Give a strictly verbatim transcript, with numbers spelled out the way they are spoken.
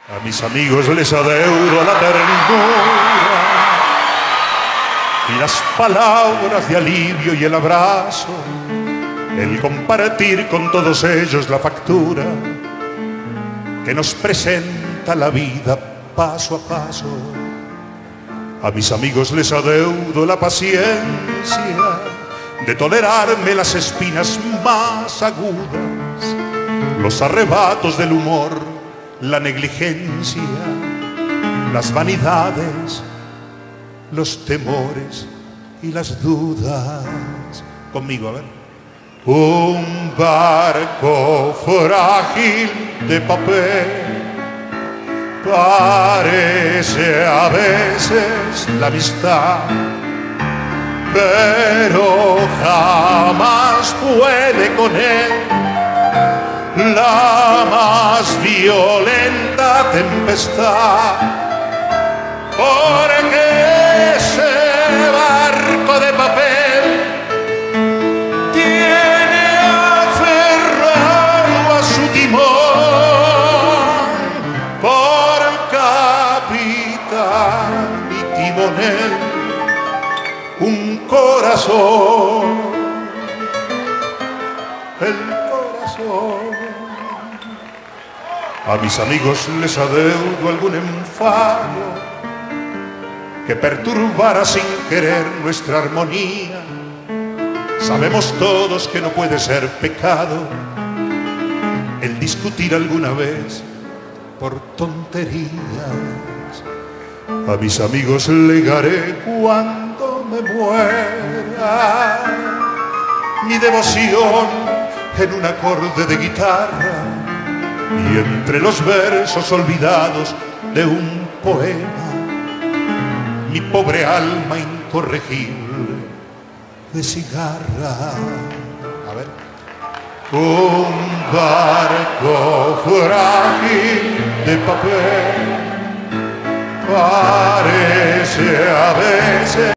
A mis amigos les adeudo la ternura y las palabras de alivio y el abrazo, el compartir con todos ellos la factura que nos presenta la vida paso a paso. A mis amigos les adeudo la paciencia de tolerarme las espinas más agudas, los arrebatos del humor, la negligencia, las vanidades, los temores y las dudas. Conmigo, a ver. Un barco frágil de papel parece a veces la amistad, pero jamás puede con él la más violenta tempestad, porque ese barco de papel tiene aferrado a su timón por capitán y timonel un corazón, el corazón. A mis amigos les adeudo algún enfado que perturbara sin querer nuestra armonía. Sabemos todos que no puede ser pecado el discutir alguna vez por tonterías. A mis amigos legaré cuando me muera mi devoción en un acorde de guitarra y entre los versos olvidados de un poema mi pobre alma incorregible de cigarra. A ver. Un barco frágil de papel parece a veces